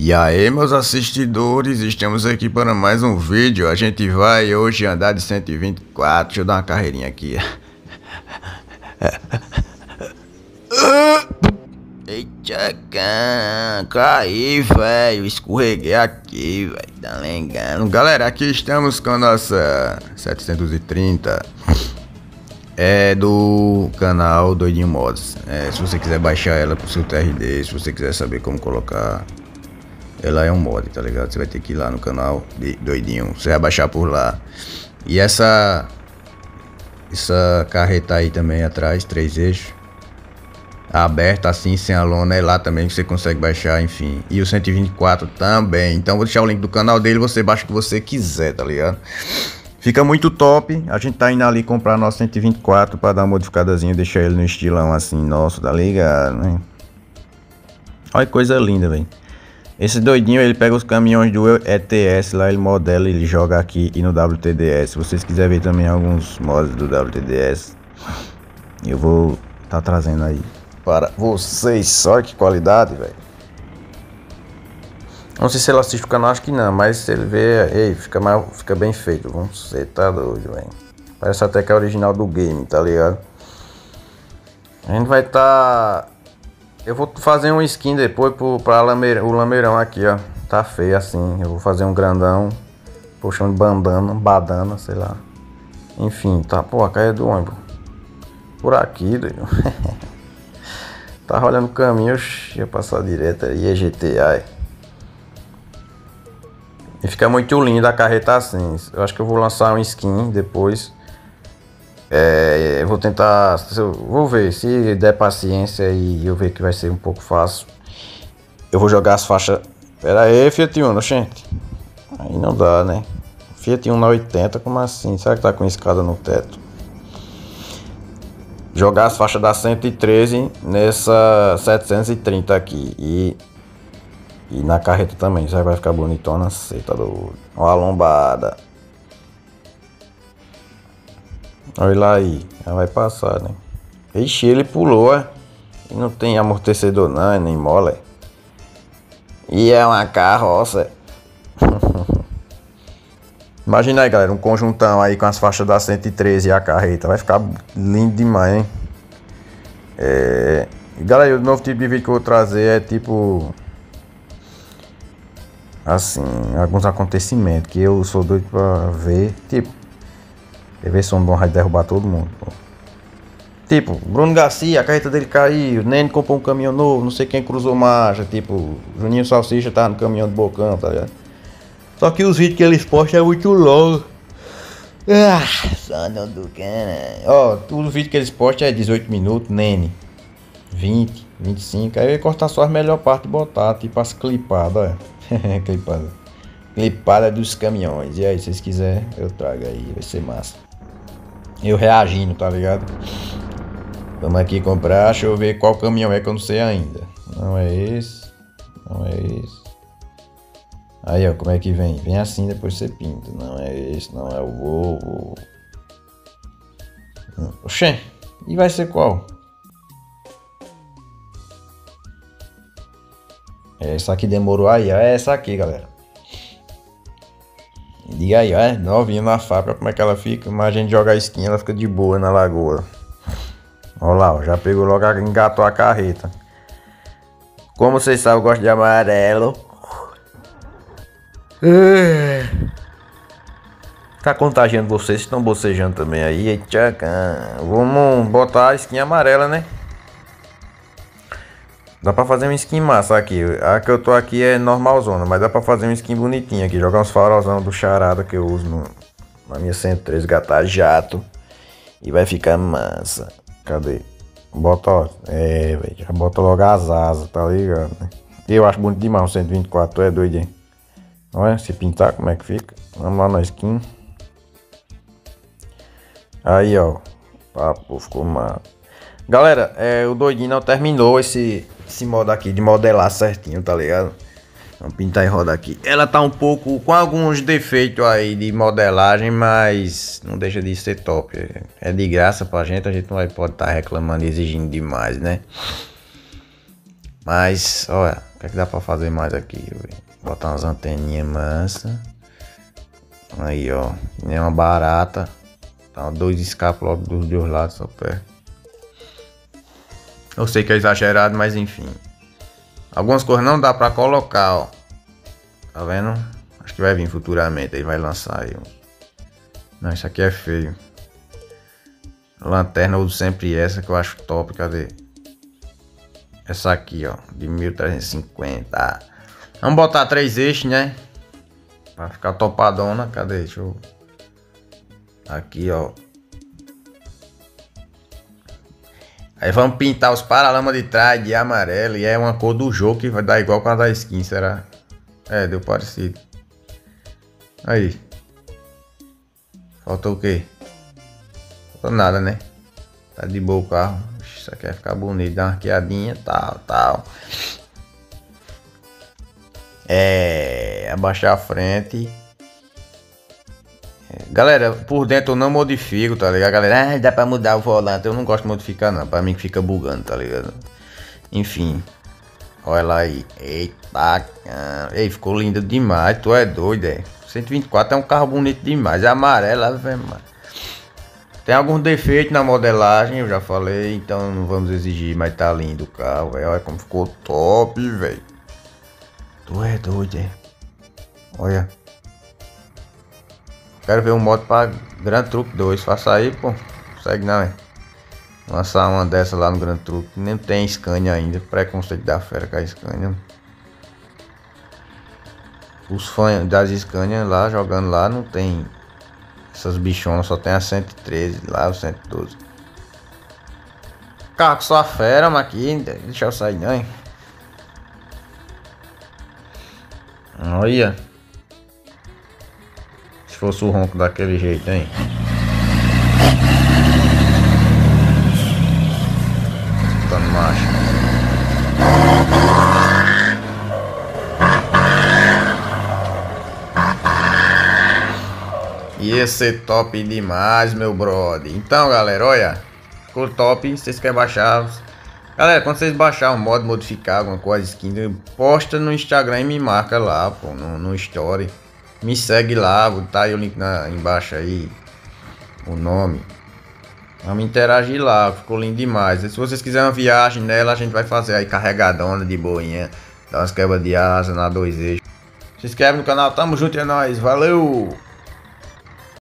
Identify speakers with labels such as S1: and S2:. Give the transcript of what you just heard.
S1: E aí, meus assistidores, estamos aqui para mais um vídeo. A gente vai hoje andar de 124. Deixa eu dar uma carreirinha aqui. Eita, cara, caí, velho. Escorreguei aqui, velho. Tá ligado? Galera, aqui estamos com a nossa 730. É do canal Doidinho Mods. Se você quiser baixar ela pro seu TRD, se você quiser saber como colocar, ela é um mod, tá ligado? Você vai ter que ir lá no canal de Doidinho, você vai baixar por lá. E essa carreta aí também atrás, 3 eixos, aberta assim, sem a lona, é lá também que você consegue baixar, enfim. E o 124 também. Então vou deixar o link do canal dele, você baixa o que você quiser, tá ligado? Fica muito top. A gente tá indo ali comprar nosso 124 para dar uma modificadazinha, deixar ele no estilão assim, nosso, tá ligado, né? Olha que coisa linda, velho. Esse doidinho, ele pega os caminhões do ETS lá, ele modela, ele joga aqui e no WTDS. Se vocês quiserem ver também alguns mods do WTDS, eu vou tá trazendo aí para vocês. Olha que qualidade, velho. Não sei se ele assiste o canal, acho que não, mas se ele vê, ei, fica bem feito. Você tá doido, velho. Parece até que é original do game, tá ligado? A gente vai tá... Eu vou fazer um skin depois pra o lameirão aqui, ó. Tá feio assim. Eu vou fazer um grandão, puxando badana, sei lá. Enfim, tá, pô, a caia do ônibus. Por aqui, doido. Tava olhando o caminho, ia passar direto aí, é GTA. E fica muito lindo a carreta assim. Eu acho que eu vou lançar um skin depois. Eu vou tentar, vou ver se der paciência e eu ver que vai ser um pouco fácil. Eu vou jogar as faixas. Pera aí, Fiat Uno, gente. Aí não dá, né? Fiat Uno na 80, como assim? Será que tá com escada no teto? Jogar as faixas da 113 nessa 730 aqui e na carreta também. Já vai ficar bonitona, você tá doido. Ó a lombada. Olha lá aí, já vai passar, né? Ixi, ele pulou, é. E não tem amortecedor não, é nem mola. E é uma carroça. Imagina aí, galera, um conjuntão aí com as faixas da 113 e a carreta. Vai ficar lindo demais, hein? Galera, o novo tipo de vídeo que eu vou trazer é tipo... assim, alguns acontecimentos que eu sou doido pra ver. Tipo... ver se o bom vai derrubar todo mundo, pô. Tipo, Bruno Garcia, a carreta dele caiu, Nene comprou um caminhão novo, não sei quem cruzou marcha, tipo, Juninho Salsicha tá no caminhão do Bocão, tá ligado? Só que os vídeos que eles postam é muito longo. Sono do cara. Ó, os vídeos que eles postam é 18 minutos, Nene 20, 25, aí eu ia cortar só as melhores partes e botar, tipo as clipadas, ó. Clipada dos caminhões. E aí, se vocês quiserem, eu trago aí, vai ser massa. Eu reagindo, tá ligado? Vamos aqui comprar, deixa eu ver qual caminhão é que eu não sei ainda. Não é esse, não é esse. Aí, ó, como é que vem? Vem assim, depois você pinta. Não é esse, não é o Volvo. Oxê, e vai ser qual? Essa aqui demorou aí, ó, é essa aqui, galera. Diga aí, ó, novinha na fábrica, como é que ela fica? Mas a gente joga a skin, ela fica de boa na lagoa. Olha lá, ó, já pegou logo, engatou a carreta. Como vocês sabem, eu gosto de amarelo. Tá contagiando vocês, estão bocejando também aí. Eita, vamos botar a skin amarela, né? Dá pra fazer uma skin massa aqui. A que eu tô aqui é normalzona, mas dá pra fazer uma skin bonitinha aqui. Jogar uns farolzão do charada que eu uso na minha 103 gata jato. E vai ficar massa. Cadê? Bota, ó. Velho. Já bota logo as asas, tá ligado, né? Eu acho bonito demais o 124, tu é doido, hein? Olha, se pintar, como é que fica? Vamos lá na skin. Aí, ó. Papo, ficou massa. Galera, o doidinho não terminou esse modo aqui de modelar certinho, tá ligado? Vamos pintar e rodar aqui. Ela tá um pouco com alguns defeitos aí de modelagem, mas não deixa de ser top. É de graça pra gente, a gente não pode estar reclamando e exigindo demais, né? Mas, olha, que é que dá pra fazer mais aqui, velho? Botar umas anteninhas mansas. Aí, ó. Nem uma barata. Tá, dois escapos logo dos dois lados, só perto. Eu sei que é exagerado, mas enfim. Algumas coisas não dá pra colocar, ó. Tá vendo? Acho que vai vir futuramente. Aí vai lançar aí. Não, isso aqui é feio. Lanterna eu uso sempre essa que eu acho top. Cadê? Essa aqui, ó. De 1350. Vamos botar 3 eixos, né? Pra ficar topadona. Cadê? Deixa eu... Aqui, ó. Aí vamos pintar os paralamas de trás de amarelo. E é uma cor do jogo que vai dar igual com a da skin, será? É, deu parecido. Aí. Faltou o quê? Faltou nada, né? Tá de boa o carro. Isso aqui vai ficar bonito. Dá uma arqueadinha, tal. É... Abaixar a frente. Galera, por dentro eu não modifico, tá ligado? Galera, dá pra mudar o volante. Eu não gosto de modificar, não. Pra mim que fica bugando, tá ligado? Enfim. Olha lá aí. Eita. Ei, ficou lindo demais. Tu é doido, é? 124 é um carro bonito demais. É amarelo, velho, mano. Tem alguns defeitos na modelagem, eu já falei. Então não vamos exigir, mas tá lindo o carro, velho. Olha como ficou top, velho. Tu é doido, é? Olha. Quero ver um modo para Grand Truck 2. Faça aí, pô. Consegue não, é? Lançar uma dessa lá no Grand Truck. Nem tem Scania ainda. Preconceito da fera com a Scania. Os fãs das Scania lá, jogando lá, não tem essas bichonas. Só tem a 113 lá, o 112. Carro só a fera, mas aqui. Deixa eu sair, não, hein? Olha. Se fosse o ronco daquele jeito, hein? Tá no macho. Ia ser top demais, meu brother. Então, galera, olha. Ficou top. Vocês querem baixar? Galera, quando vocês baixarem um modo, modificar alguma coisa, skin, posta no Instagram e me marca lá, pô, no story. Me segue lá, vou botar aí o link embaixo aí, o nome. Vamos interagir lá, ficou lindo demais. E se vocês quiserem uma viagem nela, a gente vai fazer aí carregadona de boinha. Dar umas quebras de asa na 2 eixos. Se inscreve no canal, tamo junto, é nóis, valeu!